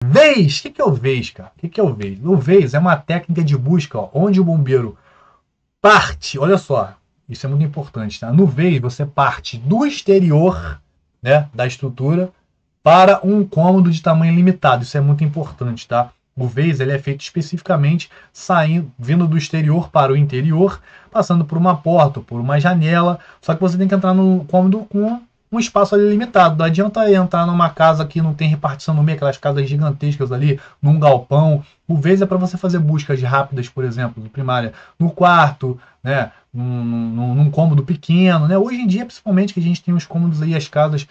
Vez! O que é o vez, cara? O que é o vez? O vez é uma técnica de busca, ó, onde o bombeiro parte, olha só, isso é muito importante, tá? No vez, você parte do exterior, né, da estrutura para um cômodo de tamanho limitado. Isso é muito importante, tá? O vez ele é feito especificamente saindo, vindo do exterior para o interior, passando por uma porta, por uma janela. Só que você tem que entrar no cômodo com um espaço ali limitado. Não adianta entrar numa casa que não tem repartição no meio, aquelas casas gigantescas ali, num galpão. O vez é para você fazer buscas rápidas, por exemplo, de primária, no quarto, né? Num cômodo pequeno, né? Hoje em dia, principalmente, que a gente tem os cômodos aí, as casas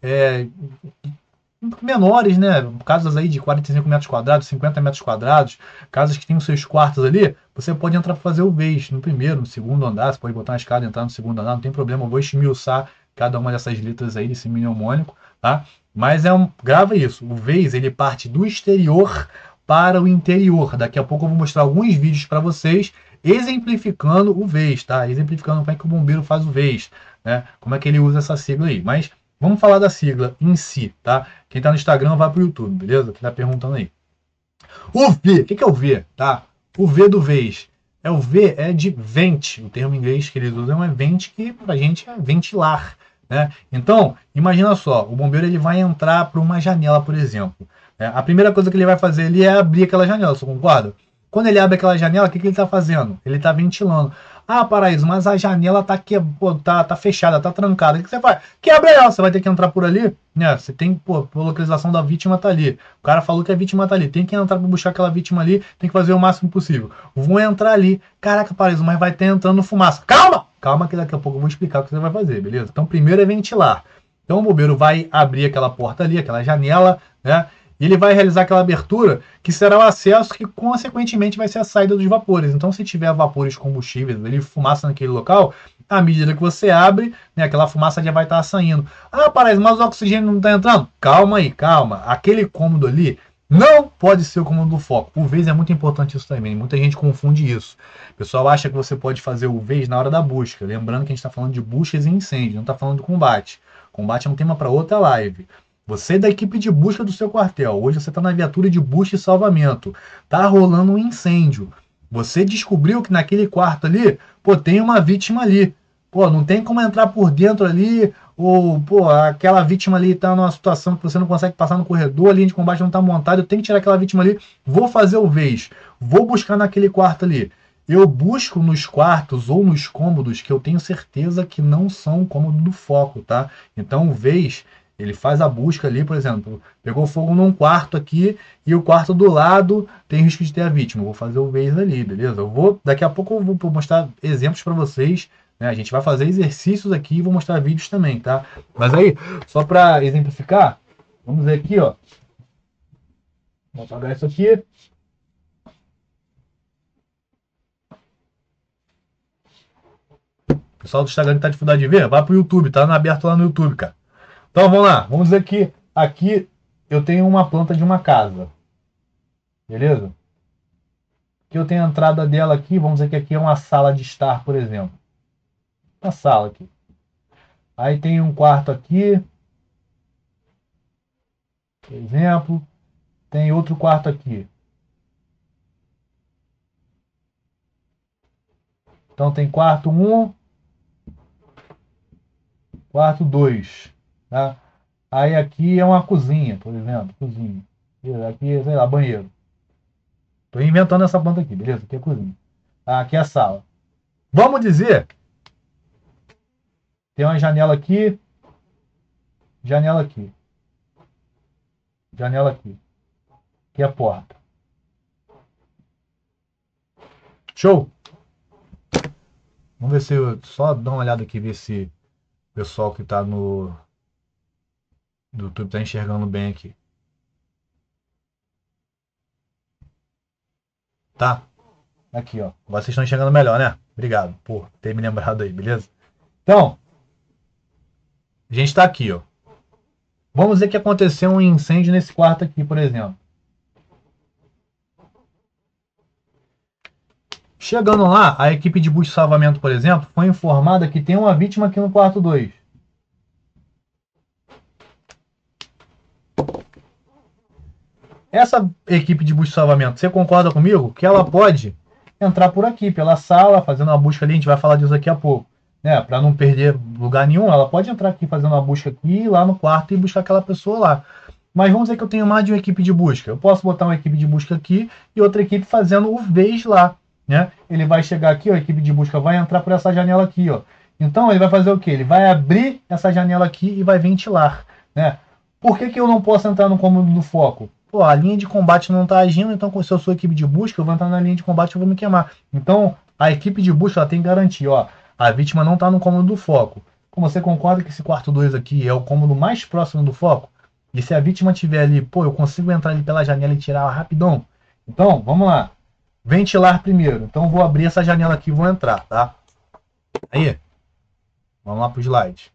menores, né? Casas aí de 45 metros quadrados, 50 metros quadrados, casas que tem os seus quartos ali, você pode entrar para fazer o vez no primeiro, no segundo andar, você pode botar uma escada e entrar no segundo andar, não tem problema, eu vou esmiuçar cada uma dessas letras aí, desse mnemônico, tá? Mas grava isso, o vez ele parte do exterior para o interior. Daqui a pouco eu vou mostrar alguns vídeos para vocês exemplificando o vez, tá? Exemplificando como é que o bombeiro faz o vez, né? Como é que ele usa essa sigla aí. Mas vamos falar da sigla em si, tá? Quem tá no Instagram vai pro YouTube, beleza? Quem tá perguntando aí. O V, o que é o V, tá? O V do vez. O V é de vent, o termo em inglês que eles usam é vent, que pra gente é ventilar, né? Então, imagina só, o bombeiro ele vai entrar por uma janela, por exemplo. A primeira coisa que ele vai fazer ali é abrir aquela janela, você concorda? Quando ele abre aquela janela, o que ele está fazendo? Ele está ventilando. Ah, Paraíso, mas a janela tá fechada, tá trancada. O que você faz? Quebra ela, você vai ter que entrar por ali, né? Você tem, por localização da vítima tá ali. O cara falou que a vítima tá ali. Tem que entrar para buscar aquela vítima ali, tem que fazer o máximo possível. Vou entrar ali. Caraca, Paraíso, mas vai ter entrando fumaça. Calma! Calma que daqui a pouco eu vou explicar o que você vai fazer, beleza? Então primeiro é ventilar. Então o bombeiro vai abrir aquela porta ali, aquela janela, né? E ele vai realizar aquela abertura que será o acesso que, consequentemente, vai ser a saída dos vapores. Então, se tiver vapores combustíveis, ali, fumaça naquele local, à medida que você abre, né, aquela fumaça já vai estar saindo. Ah, parece, mas o oxigênio não está entrando? Calma aí, calma. Aquele cômodo ali não pode ser o cômodo do foco. O vez é muito importante isso também. Muita gente confunde isso. O pessoal acha que você pode fazer o vez na hora da busca. Lembrando que a gente está falando de buscas e incêndio, não está falando de combate. Combate é um tema para outra live. Você é da equipe de busca do seu quartel. Hoje você está na viatura de busca e salvamento. Tá rolando um incêndio. Você descobriu que naquele quarto ali, pô, tem uma vítima ali. Pô, não tem como entrar por dentro ali, ou, pô, aquela vítima ali tá numa situação que você não consegue passar no corredor, a linha de combate não tá montada, eu tenho que tirar aquela vítima ali, vou fazer o vez. Vou buscar naquele quarto ali. Eu busco nos quartos ou nos cômodos que eu tenho certeza que não são cômodo do foco, tá? Então, o vez ele faz a busca ali, por exemplo, pegou fogo num quarto aqui e o quarto do lado tem risco de ter a vítima. Eu vou fazer o vez ali, beleza? Daqui a pouco eu vou mostrar exemplos para vocês, né? A gente vai fazer exercícios aqui e vou mostrar vídeos também, tá? Mas aí, só para exemplificar, vamos ver aqui, ó. Vou apagar isso aqui. O pessoal do Instagram que tá de dificuldade de ver, vai pro YouTube, tá aberto lá no YouTube, cara. Então vamos lá, vamos dizer que aqui eu tenho uma planta de uma casa, beleza? Aqui eu tenho a entrada dela aqui, vamos dizer que aqui é uma sala de estar, por exemplo. Uma sala aqui. Aí tem um quarto aqui, por exemplo. Tem outro quarto aqui. Então tem quarto 1, quarto 2, tá? Aí aqui é uma cozinha, por exemplo, cozinha. Aqui, sei lá, banheiro. Tô inventando essa planta aqui, beleza? Aqui é a cozinha. Aqui é a sala. Vamos dizer, tem uma janela aqui, janela aqui, janela aqui. Aqui é a porta. Show? Vamos ver se eu só dar uma olhada aqui, ver se o pessoal que tá no YouTube tá enxergando bem aqui. Tá? Aqui, ó. Vocês estão enxergando melhor, né? Obrigado por ter me lembrado aí, beleza? Então, a gente tá aqui, ó. Vamos dizer que aconteceu um incêndio nesse quarto aqui, por exemplo. Chegando lá, a equipe de busca e salvamento, por exemplo, foi informada que tem uma vítima aqui no quarto 2. Essa equipe de busca e salvamento, você concorda comigo? Que ela pode entrar por aqui, pela sala, fazendo uma busca ali, a gente vai falar disso daqui a pouco, né? Para não perder lugar nenhum, ela pode entrar aqui fazendo uma busca aqui, ir lá no quarto e buscar aquela pessoa lá. Mas vamos dizer que eu tenho mais de uma equipe de busca. Eu posso botar uma equipe de busca aqui e outra equipe fazendo o vez lá, né? Ele vai chegar aqui, ó, a equipe de busca vai entrar por essa janela aqui, ó. Então ele vai fazer o quê? Ele vai abrir essa janela aqui e vai ventilar, né? Por que eu não posso entrar no cômodo do foco? Pô, a linha de combate não está agindo, então se eu sou equipe de busca, eu vou entrar na linha de combate e vou me queimar. Então, a equipe de busca ela tem que garantir, ó, a vítima não está no cômodo do foco. Como você concorda que esse quarto 2 aqui é o cômodo mais próximo do foco? E se a vítima estiver ali, pô, eu consigo entrar ali pela janela e tirar ela rapidão? Então, vamos lá. Ventilar primeiro. Então, vou abrir essa janela aqui e vou entrar, tá? Aí, vamos lá pro slide.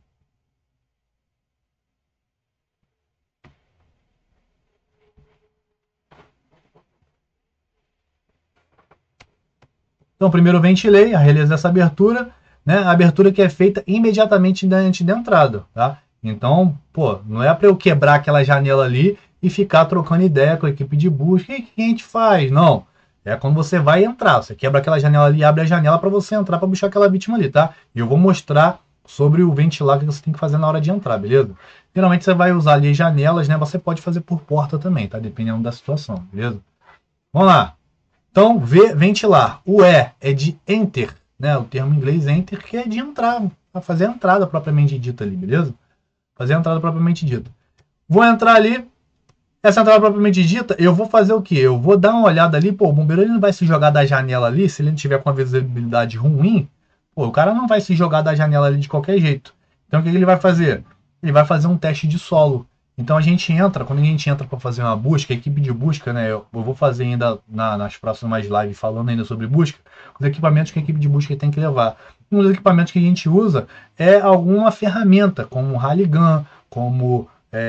Então, primeiro eu ventilei, a realizo dessa abertura, né? A abertura que é feita imediatamente antes da entrada, tá? Então, pô, não é para eu quebrar aquela janela ali e ficar trocando ideia com a equipe de busca. O que a gente faz? Não. É quando você vai entrar. Você quebra aquela janela ali, abre a janela para você entrar para buscar aquela vítima ali, tá? E eu vou mostrar sobre o ventilar que você tem que fazer na hora de entrar, beleza? Geralmente você vai usar ali janelas, né? Você pode fazer por porta também, tá? Dependendo da situação, beleza? Vamos lá. Então, ventilar. O é de enter, né? O termo em inglês enter, que é de entrar, para fazer a entrada propriamente dita ali, beleza? Fazer a entrada propriamente dita. Vou entrar ali. Essa entrada propriamente dita, eu vou fazer o quê? Eu vou dar uma olhada ali, pô, o bombeiro ele não vai se jogar da janela ali, se ele não tiver com a visibilidade ruim, pô, o cara não vai se jogar da janela ali de qualquer jeito. Então o que ele vai fazer? Ele vai fazer um teste de solo. Então a gente entra, quando a gente entra para fazer uma busca, a equipe de busca, né? Eu vou fazer ainda nas próximas lives falando ainda sobre busca, os equipamentos que a equipe de busca tem que levar. Um dos equipamentos que a gente usa é alguma ferramenta, como um rally gun, como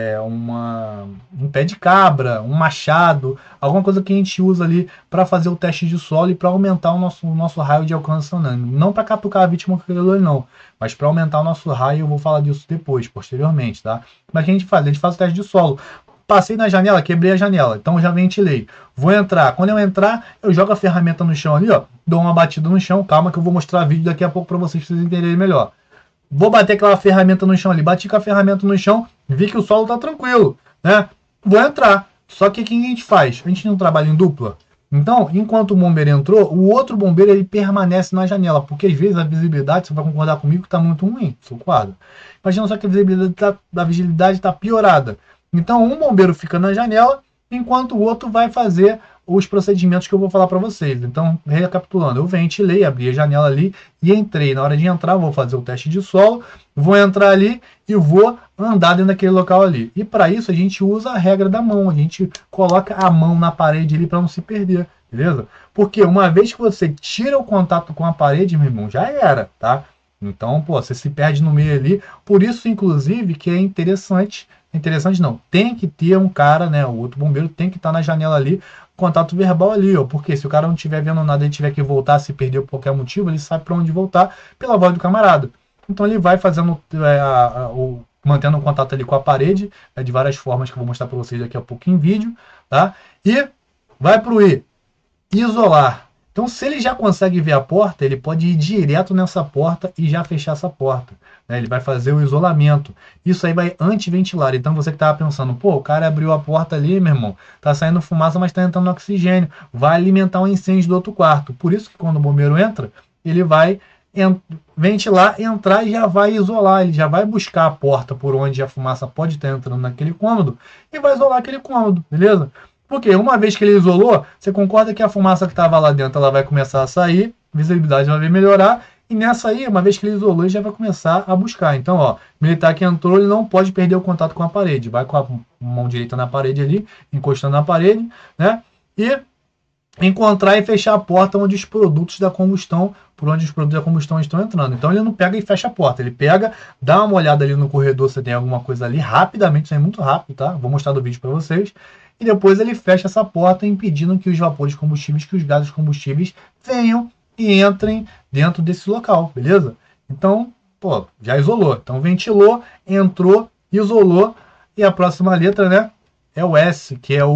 um pé de cabra, um machado, alguma coisa que a gente usa ali para fazer o teste de solo e para aumentar o nosso raio de alcance andando. Não para catucar a vítima com aquele olho, não, mas para aumentar o nosso raio. Eu vou falar disso depois, posteriormente, tá? Mas o que a gente faz? A gente faz o teste de solo. Passei na janela, quebrei a janela, então já ventilei. Vou entrar. Quando eu entrar, eu jogo a ferramenta no chão ali, ó, dou uma batida no chão. Calma que eu vou mostrar vídeo daqui a pouco para vocês entenderem melhor. Vou bater aquela ferramenta no chão ali. Bati com a ferramenta no chão, vi que o solo tá tranquilo, né? Vou entrar. Só que o que a gente faz? A gente não trabalha em dupla. Então, enquanto o bombeiro entrou, o outro bombeiro ele permanece na janela, porque às vezes a visibilidade, você vai concordar comigo, está muito ruim, seu quadro. Imagina só que a visibilidade está piorada. Então, um bombeiro fica na janela, enquanto o outro vai fazer os procedimentos que eu vou falar para vocês. Então, recapitulando, eu ventilei, abri a janela ali e entrei. Na hora de entrar, vou fazer o teste de solo, vou entrar ali e vou andar dentro daquele local ali. E para isso a gente usa a regra da mão, a gente coloca a mão na parede ali para não se perder, beleza? Porque uma vez que você tira o contato com a parede, meu irmão, já era, tá? Então, pô, você se perde no meio ali. Por isso, inclusive, que é interessante não, tem que ter um cara, né, o outro bombeiro tem que estar na janela ali, contato verbal ali, ó, porque se o cara não estiver vendo nada, ele tiver que voltar, se perdeu por qualquer motivo, ele sabe para onde voltar pela voz do camarada. Então ele vai fazendo, mantendo um contato ali com a parede, de várias formas que eu vou mostrar para vocês daqui a pouco em vídeo, tá? E vai pro isolar. Então, se ele já consegue ver a porta, ele pode ir direto nessa porta e já fechar essa porta, né? Ele vai fazer o isolamento. Isso aí vai antiventilar. Então, você que estava pensando, pô, o cara abriu a porta ali, meu irmão, tá saindo fumaça, mas tá entrando oxigênio. Vai alimentar um incêndio do outro quarto. Por isso que quando o bombeiro entra, ele vai ventilar, entrar e já vai isolar. Ele já vai buscar a porta por onde a fumaça pode estar entrando naquele cômodo e vai isolar aquele cômodo, beleza? Porque uma vez que ele isolou, você concorda que a fumaça que estava lá dentro ela vai começar a sair, visibilidade vai melhorar, e nessa aí, uma vez que ele isolou, ele já vai começar a buscar. Então, ó, militar que entrou, ele não pode perder o contato com a parede. Vai com a mão direita na parede ali, encostando na parede, né? E encontrar e fechar a porta onde os produtos da combustão, por onde os produtos da combustão estão entrando. Então ele não pega e fecha a porta, ele pega, dá uma olhada ali no corredor se tem alguma coisa ali, rapidamente, isso é muito rápido, tá? Vou mostrar do vídeo para vocês. E depois ele fecha essa porta, impedindo que os vapores combustíveis, que os gases combustíveis venham e entrem dentro desse local, beleza? Então, pô, já isolou. Então ventilou, entrou, isolou, e a próxima letra, né, é o S, que é o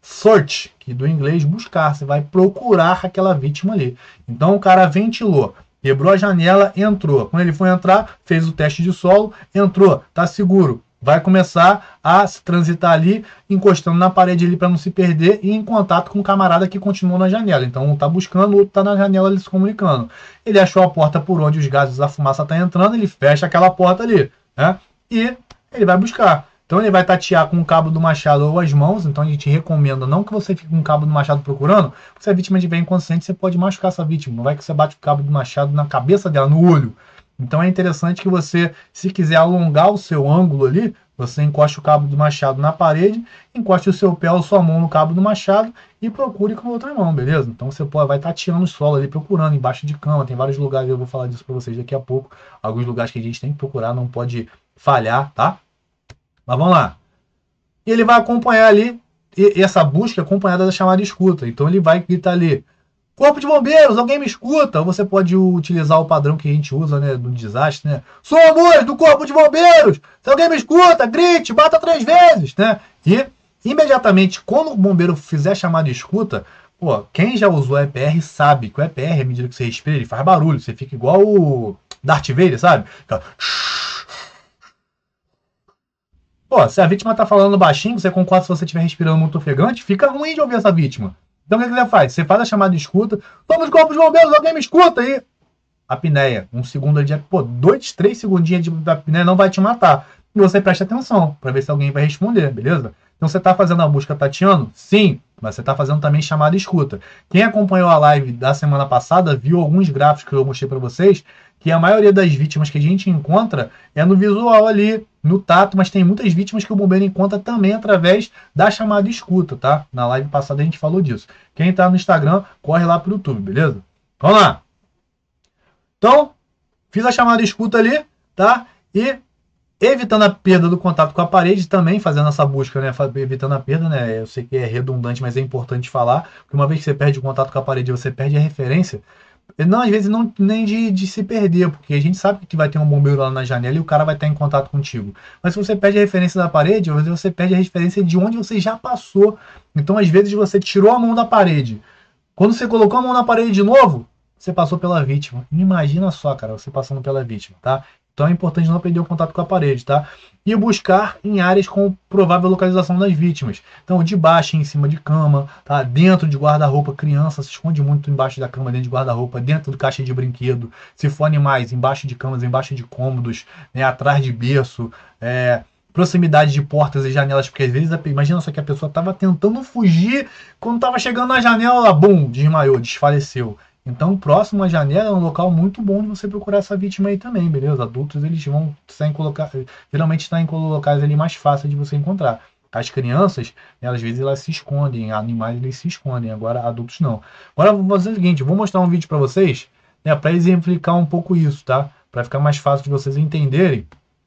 search, que do inglês buscar, você vai procurar aquela vítima ali. Então o cara ventilou, quebrou a janela, entrou. Quando ele foi entrar, fez o teste de solo, entrou, tá seguro. Vai começar a se transitar ali, encostando na parede ali para não se perder e em contato com o camarada que continuou na janela. Então um tá buscando, o outro tá na janela ali se comunicando. Ele achou a porta por onde os gases da fumaça tá entrando, ele fecha aquela porta ali, né? E ele vai buscar. Então ele vai tatear com o cabo do machado ou as mãos. Então a gente recomenda não que você fique com o cabo do machado procurando, porque se a vítima estiver inconsciente, você pode machucar essa vítima. Não vai que você bate o cabo do machado na cabeça dela, no olho. Então é interessante que você, se quiser alongar o seu ângulo ali, você encoste o cabo do machado na parede, encoste o seu pé ou sua mão no cabo do machado e procure com a outra mão, beleza? Então você vai tateando o solo ali, procurando embaixo de cama. Tem vários lugares, eu vou falar disso para vocês daqui a pouco. Alguns lugares que a gente tem que procurar, não pode falhar, tá? Mas vamos lá. E ele vai acompanhar ali, e essa busca é acompanhada da chamada escuta. Então ele vai gritar ali: Corpo de Bombeiros, alguém me escuta? Ou você pode utilizar o padrão que a gente usa, né, do desastre, né? Somos do Corpo de Bombeiros! Se alguém me escuta, grite, bata 3 vezes, né? E imediatamente, quando o bombeiro fizer a chamada escuta, pô, quem já usou EPR sabe que o EPR, à medida que você respira, ele faz barulho. Você fica igual o Darth Vader, sabe? Fica... Pô, se a vítima tá falando baixinho, você concorda se você estiver respirando muito ofegante, fica ruim de ouvir essa vítima. Então o que você faz? Você faz a chamada de escuta, somos corpos de bombeiros, alguém me escuta aí. Apneia, um segundo de, pô, 2, 3 segundinhos de apneia não vai te matar. E você presta atenção para ver se alguém vai responder, beleza? Então você tá fazendo a busca tateando? Sim, mas você tá fazendo também chamada escuta. Quem acompanhou a live da semana passada viu alguns gráficos que eu mostrei para vocês, que a maioria das vítimas que a gente encontra é no visual ali, no tato, mas tem muitas vítimas que o bombeiro encontra também através da chamada escuta, tá? Na live passada a gente falou disso. Quem tá no Instagram, corre lá pro YouTube, beleza? Vamos lá! Então, fiz a chamada escuta ali, tá? E evitando a perda do contato com a parede, também fazendo essa busca, né? Evitando a perda, né? Eu sei que é redundante, mas é importante falar, porque uma vez que você perde o contato com a parede, você perde a referência. Não, às vezes não nem de se perder, porque a gente sabe que vai ter um bombeiro lá na janela e o cara vai estar em contato contigo. Mas se você perde a referência da parede, às vezes você perde a referência de onde você já passou. Então, às vezes, você tirou a mão da parede. Quando você colocou a mão na parede de novo, você passou pela vítima. Imagina só, cara, você passando pela vítima, tá? Então é importante não perder o contato com a parede, tá? E buscar em áreas com provável localização das vítimas. Então, de baixo, em cima de cama, tá? Dentro de guarda-roupa, criança se esconde muito embaixo da cama, dentro de guarda-roupa, dentro do caixa de brinquedo. Se for animais, embaixo de camas, embaixo de cômodos, né? Atrás de berço, proximidade de portas e janelas, porque às vezes, imagina só que a pessoa estava tentando fugir, quando estava chegando na janela, bum, desmaiou, desfaleceu. Então, próximo à janela é um local muito bom de você procurar essa vítima aí também, beleza? Adultos, eles vão estar em geralmente está em locais ali mais fáceis de você encontrar. As crianças, né, às vezes elas se escondem, animais eles se escondem, agora adultos não. Agora vou fazer o seguinte, vou mostrar um vídeo para vocês, né, para exemplificar um pouco isso, tá? Para ficar mais fácil de vocês entenderem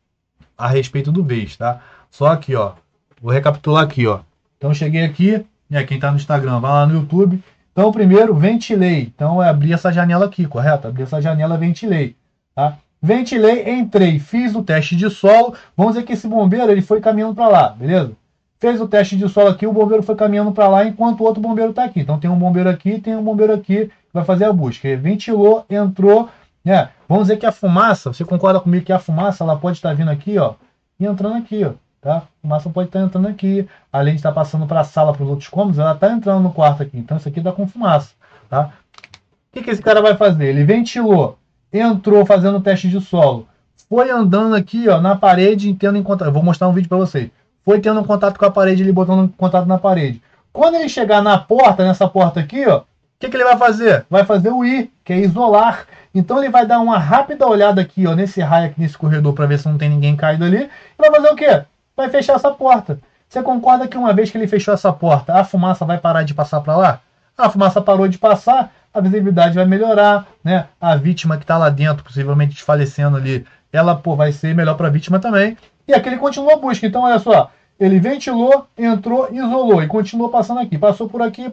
a respeito do vez, tá? Só aqui, ó, vou recapitular aqui, ó. Então eu cheguei aqui, né, quem tá no Instagram, vai lá no YouTube. Então, primeiro, ventilei. Então, é abrir essa janela aqui, correto? Abrir essa janela, ventilei. Tá? Ventilei, entrei, fiz o teste de solo. Vamos dizer que esse bombeiro ele foi caminhando para lá, beleza? Fez o teste de solo aqui, o bombeiro foi caminhando para lá, enquanto o outro bombeiro está aqui. Então, tem um bombeiro aqui, tem um bombeiro aqui que vai fazer a busca. Ele ventilou, entrou, né? Vamos dizer que a fumaça, você concorda comigo que a fumaça ela pode estar vindo aqui, ó, e entrando aqui, ó. Tá? A fumaça pode estar entrando aqui, além de estar passando para a sala, para os outros cômodos, ela está entrando no quarto aqui. Então isso aqui está com fumaça. Tá? O que esse cara vai fazer? Ele ventilou, entrou fazendo o teste de solo, foi andando aqui, ó, na parede, tendo em contato. Eu vou mostrar um vídeo para vocês. Foi tendo contato com a parede, ele botando contato na parede. Quando ele chegar na porta, nessa porta aqui, ó, o que ele vai fazer? Vai fazer o I, que é isolar. Então ele vai dar uma rápida olhada aqui, ó, nesse raio aqui, nesse corredor, para ver se não tem ninguém caído ali. E vai fazer o quê? Vai fechar essa porta. Você concorda que uma vez que ele fechou essa porta, a fumaça vai parar de passar para lá? A fumaça parou de passar, a visibilidade vai melhorar, né? A vítima que está lá dentro, possivelmente desfalecendo ali, ela, pô, vai ser melhor para a vítima também. E aqui ele continua a busca. Então, olha só, ele ventilou, entrou, isolou e continuou passando aqui. Passou por aqui,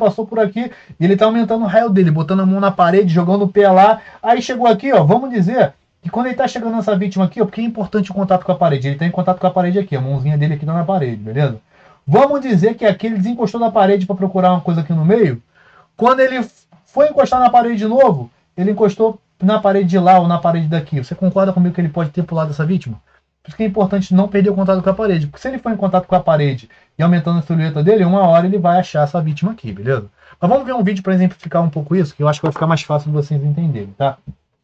e ele está aumentando o raio dele, botando a mão na parede, jogando o pé lá. Aí chegou aqui, ó, vamos dizer que quando ele está chegando nessa vítima aqui, ó, porque é importante o contato com a parede. Ele está em contato com a parede aqui, a mãozinha dele aqui tá na parede, beleza? Vamos dizer que aqui ele desencostou da parede para procurar uma coisa aqui no meio. Quando ele foi encostar na parede de novo, ele encostou na parede de lá ou na parede daqui. Você concorda comigo que ele pode ter pulado essa vítima? Por isso que é importante não perder o contato com a parede. Porque se ele for em contato com a parede e aumentando a silhueta dele, uma hora ele vai achar essa vítima aqui, beleza? Mas vamos ver um vídeo para exemplificar um pouco isso, que eu acho que vai ficar mais fácil de vocês entenderem, tá?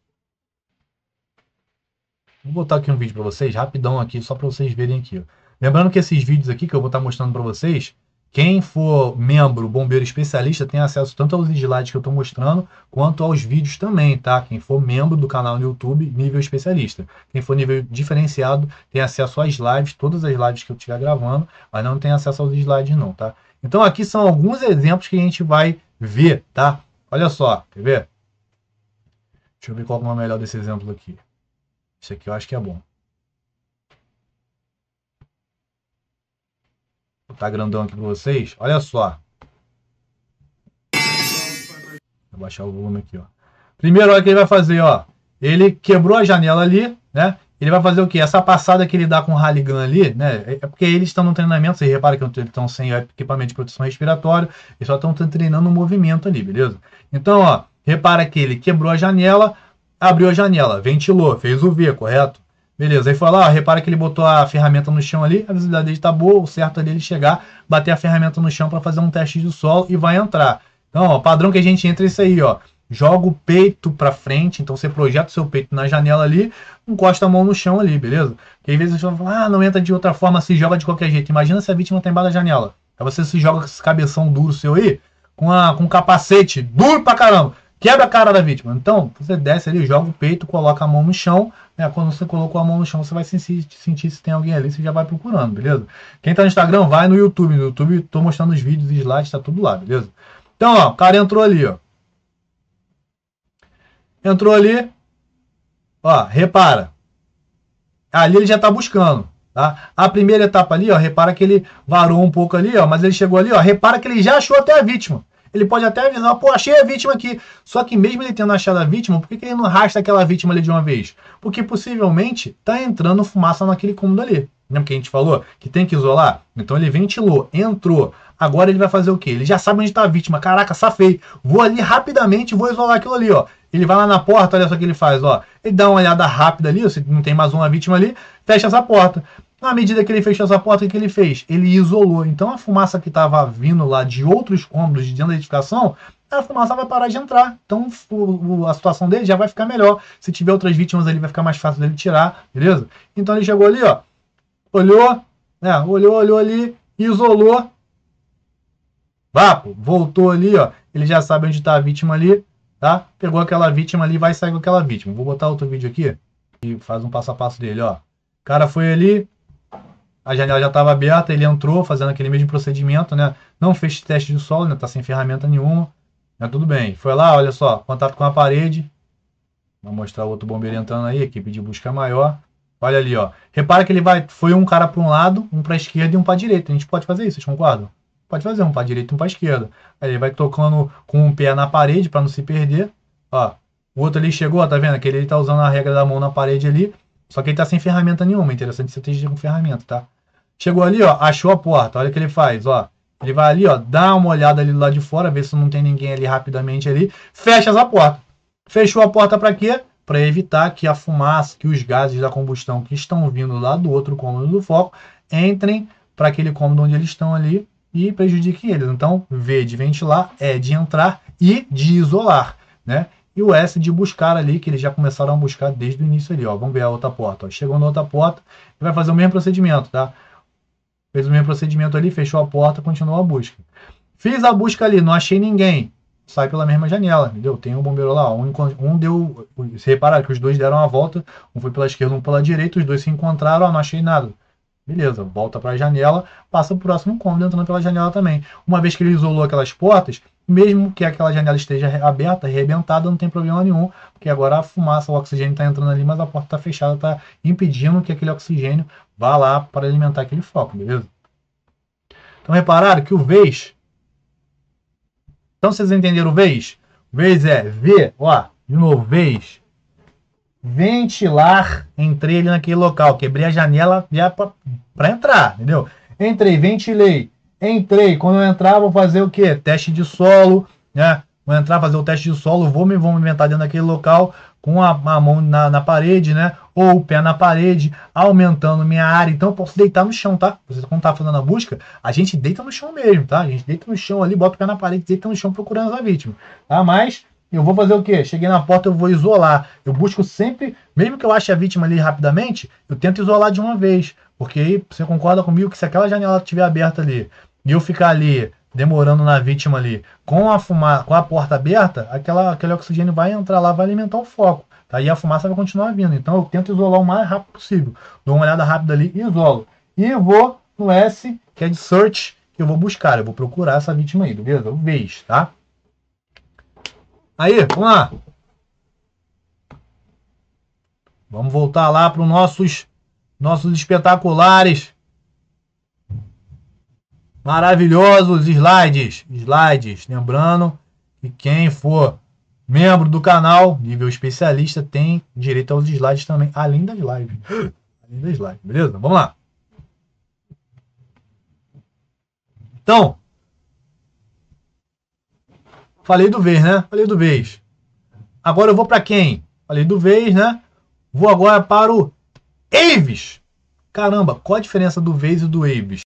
Vou botar aqui um vídeo para vocês, rapidão aqui, só para vocês verem aqui. Ó. Lembrando que esses vídeos aqui que eu vou estar mostrando para vocês, quem for membro, bombeiro especialista, tem acesso tanto aos slides que eu estou mostrando, quanto aos vídeos também, tá? Quem for membro do canal no YouTube, nível especialista. Quem for nível diferenciado, tem acesso às lives, todas as lives que eu estiver gravando, mas não tem acesso aos slides não, tá? Então aqui são alguns exemplos que a gente vai ver, tá? Olha só, quer ver? Deixa eu ver qual é o melhor desse exemplo aqui. Esse aqui eu acho que é bom. Vou botar grandão aqui para vocês. Olha só. Vou baixar o volume aqui, ó. Primeiro, olha o que ele vai fazer, ó. Ele quebrou a janela ali, né? Ele vai fazer o quê? Essa passada que ele dá com o Halligan ali, né? É porque eles estão no treinamento, você repara que eles estão sem equipamento de proteção respiratória, eles só estão treinando o movimento ali, beleza? Então, ó, repara que ele quebrou a janela, abriu a janela, ventilou, fez o V, correto? Beleza, aí foi lá, ó, repara que ele botou a ferramenta no chão ali, a visibilidade dele tá boa, o certo ali ele chegar, bater a ferramenta no chão para fazer um teste de solo e vai entrar. Então, ó, o padrão que a gente entra é isso aí, ó. Joga o peito para frente, então você projeta o seu peito na janela ali, encosta a mão no chão ali, beleza? Porque às vezes você fala, ah, não entra de outra forma, se joga de qualquer jeito. Imagina se a vítima tá embaixo da janela. Aí você se joga com esse cabeção duro seu aí, com um capacete duro pra caramba. Quebra a cara da vítima. Então, você desce ali, joga o peito, coloca a mão no chão. Né? Quando você colocou a mão no chão, você vai sentir se tem alguém ali, você já vai procurando, beleza? Quem tá no Instagram, vai no YouTube. No YouTube, tô mostrando os vídeos e slides, tá tudo lá, beleza? Então, ó, o cara entrou ali, ó. Entrou ali, ó, repara. Ali ele já tá buscando, tá? A primeira etapa ali, ó, repara que ele varou um pouco ali, ó, mas ele chegou ali, ó, repara que ele já achou até a vítima. Ele pode até avisar, pô, achei a vítima aqui. Só que mesmo ele tendo achado a vítima, por que ele não arrasta aquela vítima ali de uma vez? Porque possivelmente tá entrando fumaça naquele cômodo ali. Lembra que a gente falou que tem que isolar? Então ele ventilou, entrou. Agora ele vai fazer o quê? Ele já sabe onde está a vítima. Caraca, safei. Vou ali rapidamente e vou isolar aquilo ali, ó. Ele vai lá na porta, olha só o que ele faz, ó. Ele dá uma olhada rápida ali, se não tem mais uma vítima ali, fecha essa porta. Na medida que ele fechou essa porta, o que ele fez? Ele isolou. Então a fumaça que estava vindo lá de outros cômodos de dentro da edificação, a fumaça vai parar de entrar. Então a situação dele já vai ficar melhor. Se tiver outras vítimas ali, vai ficar mais fácil dele tirar, beleza? Então ele chegou ali, ó. Olhou, né? Olhou ali, isolou. Vapo, voltou ali, ó. Ele já sabe onde está a vítima ali, tá? Pegou aquela vítima ali e vai sair com aquela vítima. Vou botar outro vídeo aqui e faz um passo a passo dele, ó. O cara foi ali, a janela já estava aberta, ele entrou fazendo aquele mesmo procedimento, né? Não fez teste de solo, né? Tá sem ferramenta nenhuma. Mas tudo bem. Foi lá, olha só, contato com a parede. Vou mostrar o outro bombeiro entrando aí, equipe de busca maior. Olha ali, ó. Repara que ele foi um cara para um lado, um para a esquerda e um para a direita. A gente pode fazer isso, vocês concordam? Pode fazer um para a direita e um para a esquerda. Aí ele vai tocando com um pé na parede para não se perder. Ó, o outro ali chegou, ó, tá vendo? Aquele ele tá usando a regra da mão na parede ali. Só que ele tá sem ferramenta nenhuma. É interessante você ter com ferramenta, tá? Chegou ali, ó, achou a porta. Olha o que ele faz, ó. Ele vai ali, ó, dá uma olhada ali do lado de fora, ver se não tem ninguém ali rapidamente ali. Fecha essa porta. Fechou a porta para quê? Para evitar que a fumaça, que os gases da combustão que estão vindo lá do outro cômodo do foco entrem para aquele cômodo onde eles estão ali e prejudiquem eles. Então, V de ventilar, E de entrar e de isolar, né? E o S de buscar ali, que eles já começaram a buscar desde o início ali, ó. Vamos ver a outra porta, ó. Chegou na outra porta, ele vai fazer o mesmo procedimento, tá? Fez o mesmo procedimento ali, fechou a porta, continuou a busca. Fiz a busca ali, não achei ninguém. Sai pela mesma janela, entendeu? Tem um bombeiro lá, um deu... Se repararam que os dois deram a volta, um foi pela esquerda, um pela direita, os dois se encontraram, ó, não achei nada. Beleza, volta para a janela, passa para o próximo cômodo, entrando pela janela também. Uma vez que ele isolou aquelas portas, mesmo que aquela janela esteja aberta, arrebentada, não tem problema nenhum, porque agora a fumaça, o oxigênio está entrando ali, mas a porta está fechada, está impedindo que aquele oxigênio vá lá para alimentar aquele foco, beleza? Então repararam que o vez... Então vocês entenderam o vez? Vez é V, ó, de novo, vez. Ventilar, entrei ali naquele local, quebrei a janela já para entrar, entendeu? Entrei, ventilei. Entrei. Quando eu entrar, vou fazer o quê? Teste de solo, né? Vou entrar, fazer o teste de solo, vou me movimentar dentro daquele local com a mão na parede, né? Ou o pé na parede, aumentando minha área. Então eu posso deitar no chão, tá? Você, quando tá fazendo a busca, a gente deita no chão mesmo, tá? A gente deita no chão ali, bota o pé na parede, deita no chão procurando a vítima, tá? Mas eu vou fazer o quê? Cheguei na porta, eu vou isolar. Eu busco sempre, mesmo que eu ache a vítima ali rapidamente, eu tento isolar de uma vez. Porque aí você concorda comigo que se aquela janela estiver aberta ali e eu ficar ali demorando na vítima ali com a porta aberta, aquele oxigênio vai entrar lá, vai alimentar o foco. Tá? E a fumaça vai continuar vindo. Então eu tento isolar o mais rápido possível. Dou uma olhada rápida ali e isolo. E vou no S, que é de search, que eu vou buscar. Eu vou procurar essa vítima aí, beleza? O vez, tá? Aí, vamos lá. Vamos voltar lá para os nossos espetaculares, maravilhosos slides. Lembrando que quem for membro do canal, nível especialista, tem direito aos slides também, além das lives. Além das lives, beleza? Vamos lá. Então, falei do vez, né? Falei do vez. Agora eu vou para quem? Falei do vez, né? Vou agora para o Aves. Caramba, qual a diferença do vez e do Aves?